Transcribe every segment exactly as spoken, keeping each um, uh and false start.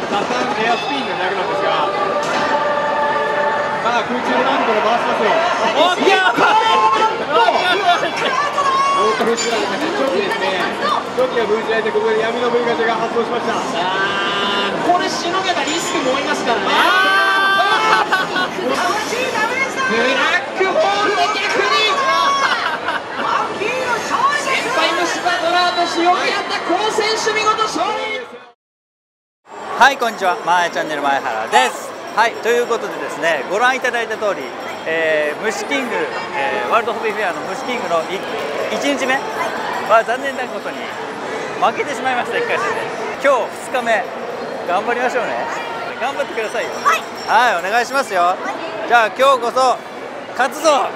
サタンエアスピンで投げなんですが、さあ空中でなんとこれ回しますよ。おっ、やばい。オートフッシュラーですね。チョキですね。チョキが封じられて、ここで闇の V ガチャが発動しました。 あー、これしのげばリスクも多いますからね。ブラックホールで逆に先輩虫バトラーとしよくやった好選手、見事勝利。 はい、こんにちは、マーヤチャンネル前原です。はい、ということでですね、ご覧いただいた通り、えー、虫キング、えー、ワールドホビーフェアの虫キングのいちにちめは残念なことに負けてしまいました。いっかい戦で今日ふつかめ頑張りましょうね。頑張ってくださいよ。はい、はい、お願いしますよ。じゃあ今日こそ勝つぞ。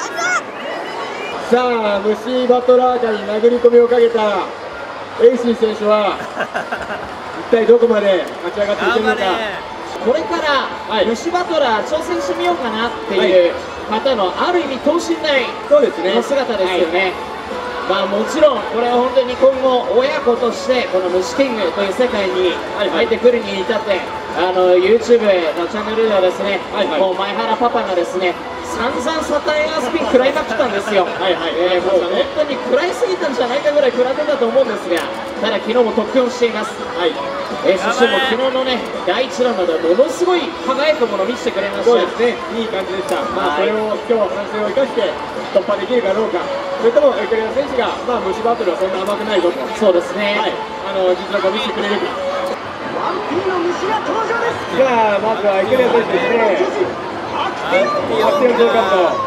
さあ、虫バトラージャに殴り込みをかけたエイシー選手は一体どこまで勝ち上がっていけるのか。 これから虫バトラー挑戦してみようかなっていう方のある意味等身大の姿ですよね。まあもちろんこれは本当に今後親子としてこの虫キングという世界に入ってくるに至ってあの YouTube のチャンネルではですね、もう前原パパがですね散々サタンエアスピン食らいまくったんですよ。もう本当に食らいすぎたんじゃないかぐらい食らってたと思うんですが、ただ昨日も特訓をしています。はい、えー、そしてもう昨日のねだいいちラウンドでものすごい輝くものを見せてくれました。 そうですね、いい感じでした。まあそれを今日反省を生かして突破できるかどうか、それともエクレア選手がまあ虫バトルはそんな甘くないぞと、 そうですね、 はい、あの実力を見せてくれるか。 ワンピーの虫が登場です。 じゃあまずはエクレア選手ですね。アクティオン上カット、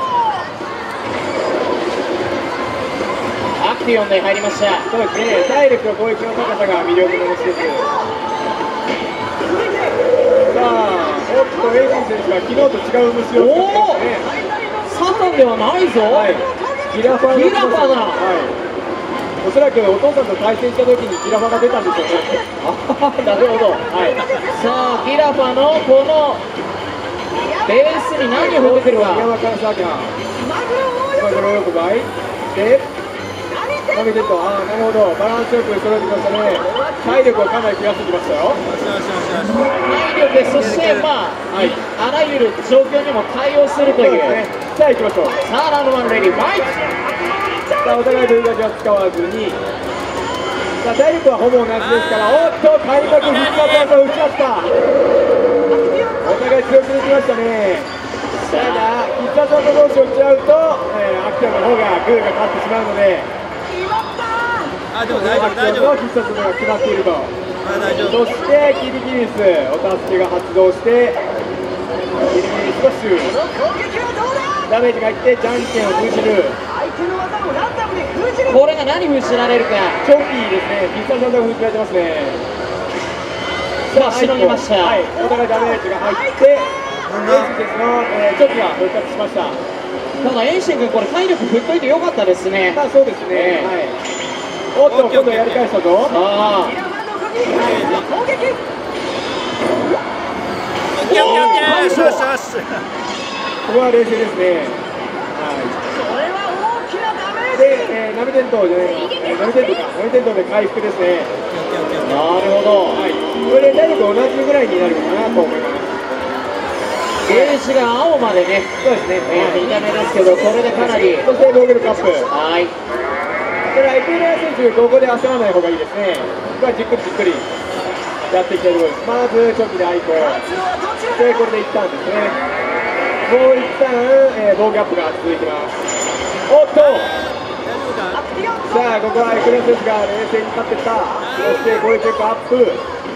アクティオンで入りました。 そうですね、体力と攻撃の高さが魅力の虫です。さあ、おっとエイジン選手が昨日と違う虫を使ってますね。 サタンではないぞ、 はい、ギラファギラファだ。 はい、おそらくお父さんと対戦した時にギラファが出たんでしょうね。あ、なるほど。はい、 さあギラファのこのベースに何を持ってくるか。 山からサーキャンマグロ横ばいで投げてると、ああなるほど、バランスよく揃えてきましたね。体力はかなり増やしてきましたよ。 体力、そしてまあ、はい、あらゆる状況にも対応するという。 ね、さあ行きましょう。 さあラウンドワンレディーファイト。 さあお互い V ガチャを使わずに、さあ体力はほぼ同じですから、おっと開幕必殺技を打ち合った。お互い強気にきましたね。ただ必殺技同士を打ち合うと、えー、アクティブの方がグーが勝ってしまうので、 あ、でも大丈夫大丈夫。 必殺技が決まっていると。 大丈夫。 そしてキリギリスお助けが発動して、キリギリスがシューダメージが入ってじゃんけんを封じる。 これが何封じられるか。 チョキですね、必殺技が封じられてますね。 さあしのぎました。 はい、お互いダメージが入ってエイシンの、えー、チョキが復活しました。 ただエイシン君これ体力振っといてよかったですね。 まあそうですね、はい、おっと今度やり返したぞ。ああ、 攻撃。 オッケーオッケーオッケー、よしよしよし。 ここは冷静ですね。はい、 これは大きなダメージで、えー、波転倒じゃない、えー、波転倒か、波転倒で回復ですね。 なるほど、 はい、これで体力同じぐらいになるかなと思います。 ゲージが青までね、 そうですね、 えー、見た目ですけど、これでかなり。 そして防御力アップ。 はい。 だからエクレア選手、ここで焦らない方がいいですね。ここはじっくりじっくりやっていきたいところです。まずチョキでアイコンで、これで一旦ですね、もう一旦、えー、防御アップが続いてます。おっと、さあここはエクレア選手が冷静に勝ってきた。そして攻撃力アップ。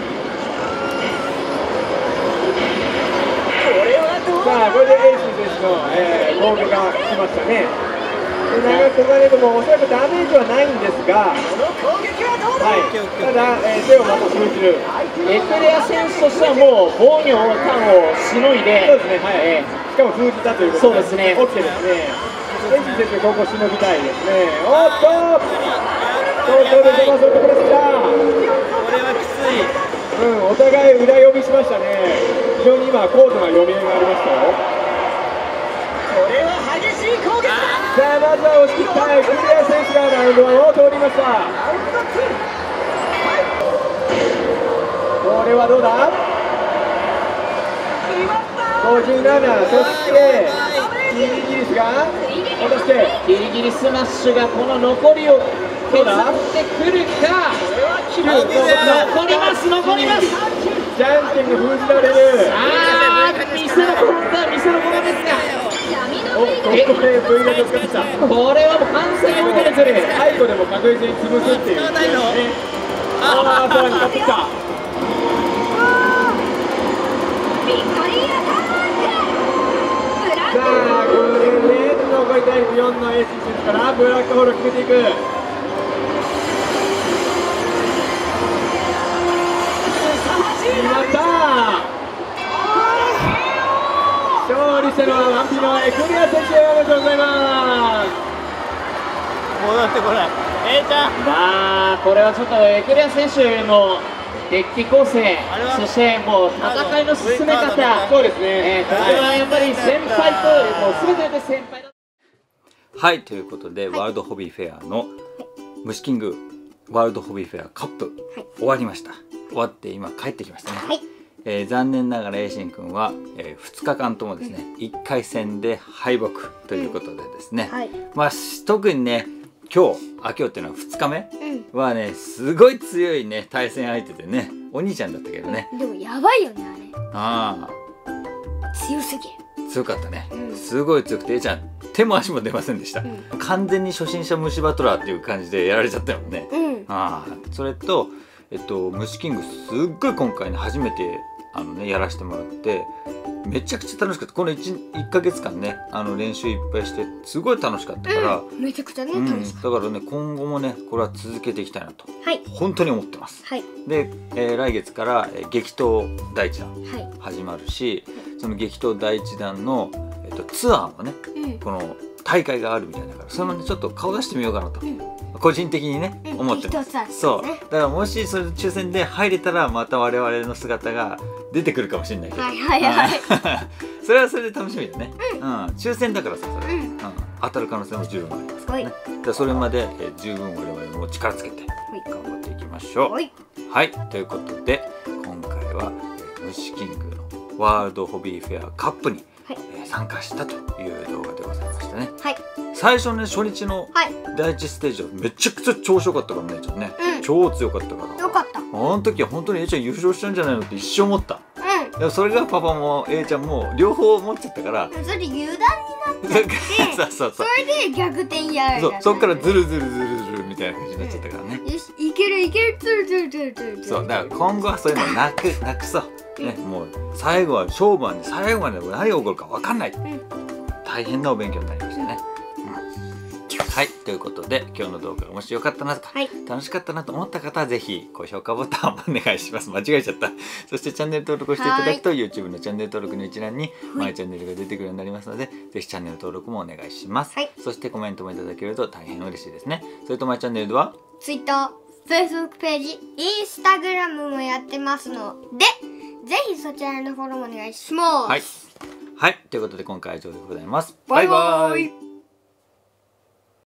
さあこれでエイシン選手の、えー、防御が来ましたね。長くこがれるもおそらくダメージはないんですが、はい、ただ、えー、手をまた封じる。 エクレア選手としてはもう防御ターンをしのいで、 そうですね、はい、えー、しかも封じたということで、 そうですね、 OK ですね。エイシン選手、ここしのぎたいですね。おっと、東京で飛ばそうところでした。 これはきつい。 うん、お互い裏読みしましたね。非常に今高度な読み合いがありましたよ。 これは激しい攻撃だ。 さあまずは押し切ったエクレア選手がラウンドワンを通りました。これはどうだ。 じゅうなな、そしてキリギリスが果たしてギリギリスマッシュがこの残りを削ってくるか。残ります残ります。 じゃんけんが封じられる。 ああ店のコロンだ店のコロンですが、 おここで V が使ってきた。 これはもう完全に追いかけてくる。 背後でも確実に潰すっていう、ね、ああさらに使ってきた。さあこれで残りタイプよんのエースですからブラックホールを決めていく。決まった。勝利したのはワンピのエクリア選手、おめでとうございます。 戻ってこない A ちゃん。 まあこれはちょっとエクリア選手のデッキ構成、そしてもう戦いの進め方、 そうですね、 えー、これはやっぱり先輩と、もう全てで先輩だ。 はい、ということで、はい、ワールドホビーフェアの虫キングワールドホビーフェアカップ、はい、終わりました。終わって今帰ってきましたね。はい、えー、残念ながらエイシン君は、えー、ふつかかんともですね、うん、いっかい戦で敗北ということでですね、うん、はい、まあ特にね今日あ今日っていうのはふつかめ、うん、はねすごい強いね対戦相手でね、お兄ちゃんだったけどね、 でもやばいよねあれ。 ああ強すぎる。 強かったね、うん、すごい強くて A ちゃん手も足も出ませんでした、うん、完全に初心者虫バトラーっていう感じでやられちゃったよね、うん、あそれとえっと虫キングすっごい今回ね初めてあのねやらせてもらってめちゃくちゃ楽しかった。この 1, いっかげつかんねあの練習いっぱいしてすごい楽しかったから、 うん、めちゃくちゃね、うん、楽しかった。 だからね今後もねこれは続けていきたいなと、はい、本当に思ってます、はい、で、えー、来月から、えー、激闘第一弾始まるし、はい、その激闘第一弾の、えー、とツアーもね、うん、この大会があるみたいだからそのねちょっと顔出してみようかなと、うん、個人的にね、うん、思ってます、ね、そうだからもしそれ抽選で入れたらまた我々の姿が出てくるかもしれないけど、はいはいはいそれはそれで楽しみだね、うん、うん、抽選だからさそれ、うんうん、当たる可能性も十分ありますからね、はい、それまで、えー、十分我々も力つけて頑張っていきましょう。はい、はい、ということで今回は、えー、虫キングのワールドホビーフェアカップに、はい、えー、参加したという動画でございましたね。はい、最初ね初日の第一ステージはめちゃくちゃ調子よかったからね、ちょっとね、うん、超強かったから。 よかった。 あの時は本当に A ちゃん優勝しちゃうんじゃないのって一生思った。うん。でもそれがパパも A ちゃんも両方持っちゃったから。 それ油断になっちゃって。そうそうそう。それで逆転やる。 そう、そっからズルズルズルズルみたいな感じになっちゃったからね。 よし、いけるいけるズルズルズルズル。 そう、だから今後はそういうのなくなくそう。ね、もう最後は勝負はね最後まで何が起こるか分かんない、うん、大変なお勉強になりましたね、うん、はい、ということで今日の動画が面白かったなとか、はい、楽しかったなと思った方はぜひ高評価ボタンをお願いします。間違えちゃった。そしてチャンネル登録をしていただくと YouTube のチャンネル登録の一覧にマイチャンネルが出てくるようになりますので、ぜひチャンネル登録もお願いします、はい、そしてコメントもいただけると大変嬉しいですね。それとマイチャンネルでは Twitter、Facebook ページ、Instagram もやってますのでぜひそちらのフォローもお願いします。 はい、はい、ということで今回は以上でございます。バイバイ。